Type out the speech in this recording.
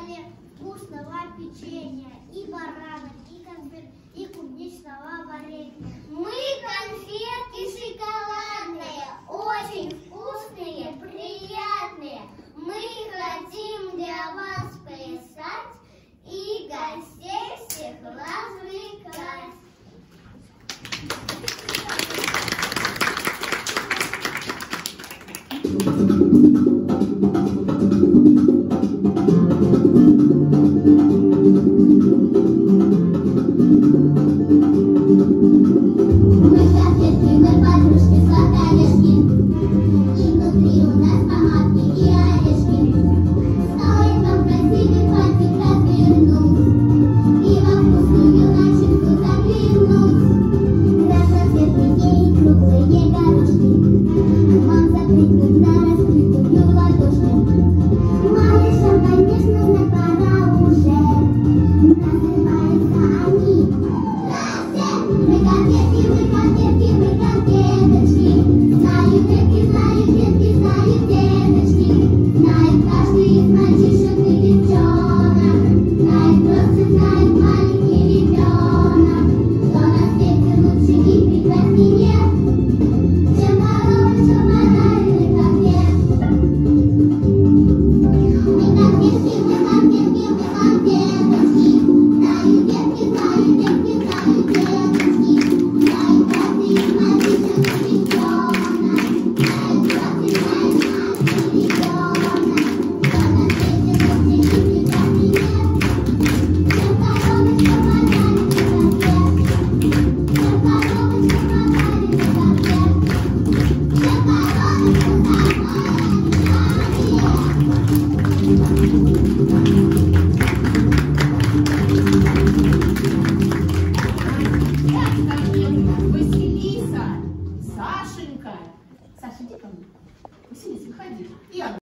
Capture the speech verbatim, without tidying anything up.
столе вкусного печенья, и баранок, и конфет, и клубничного варенья. Мы конфетки шоколадные, очень вкусные, приятные. Мы хотим для вас плясать и гостей всех развлекать. Саша, иди ко мне. Василиса, выходи.